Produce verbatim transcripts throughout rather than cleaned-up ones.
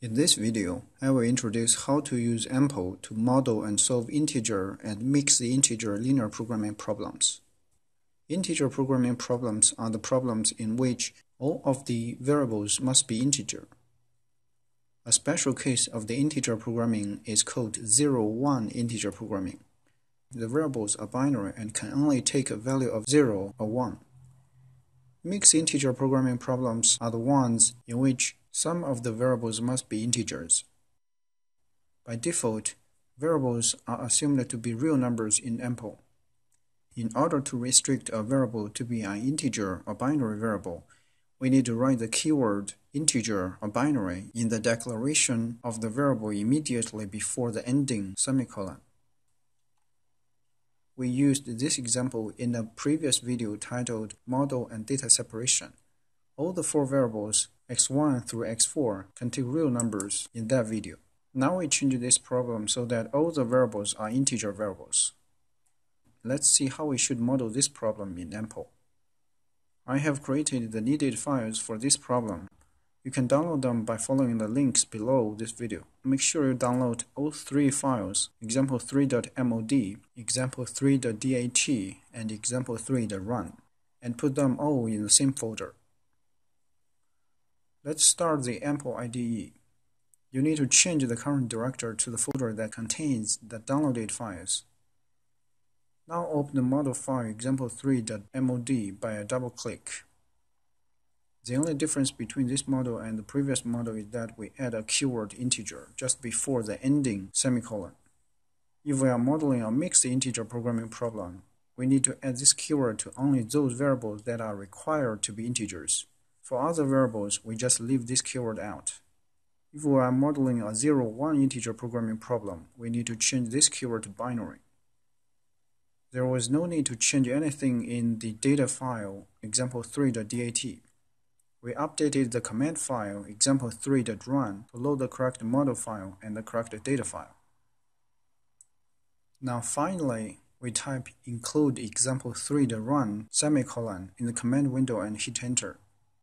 In this video, I will introduce how to use A M P L to model and solve integer and mixed-integer linear programming problems. Integer programming problems are the problems in which all of the variables must be integer. A special case of the integer programming is called zero one integer programming. The variables are binary and can only take a value of zero or one. Mixed integer programming problems are the ones in which some of the variables must be integers. By default, variables are assumed to be real numbers in A M P L. In order to restrict a variable to be an integer or binary variable, we need to write the keyword integer or binary in the declaration of the variable immediately before the ending semicolon. We used this example in a previous video titled Model and Data Separation. All the four variables x one through x four can take real numbers in that video. Now we change this problem so that all the variables are integer variables. Let's see how we should model this problem in A M P L. I have created the needed files for this problem. You can download them by following the links below this video. Make sure you download all three files, example three dot mod, example three dot dat, and example three dot run, and put them all in the same folder. Let's start the A M P L I D E. You need to change the current directory to the folder that contains the downloaded files. Now open the model file example three dot mod by a double click. The only difference between this model and the previous model is that we add a keyword integer just before the ending semicolon. If we are modeling a mixed integer programming problem, we need to add this keyword to only those variables that are required to be integers. For other variables, we just leave this keyword out. If we are modeling a zero one integer programming problem, we need to change this keyword to binary. There was no need to change anything in the data file example three dot dat. We updated the command file example three dot run to load the correct model file and the correct data file. Now finally, we type include example three dot run semicolon in the command window and hit enter.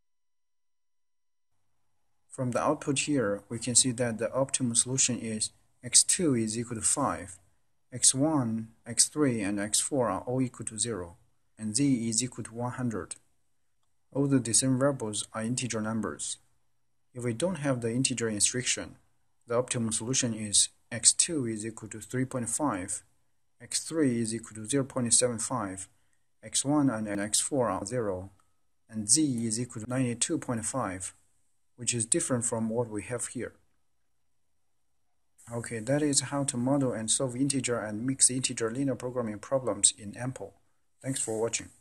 From the output here, we can see that the optimum solution is x two is equal to five, x one, x three, and x four are all equal to zero, and z is equal to one hundred. All the discrete variables are integer numbers. If we don't have the integer restriction, the optimum solution is x two is equal to three point five, x three is equal to zero point seven five, x one and x four are zero, and z is equal to ninety-two point five, which is different from what we have here. Okay, that is how to model and solve integer and mixed integer linear programming problems in A M P L. Thanks for watching.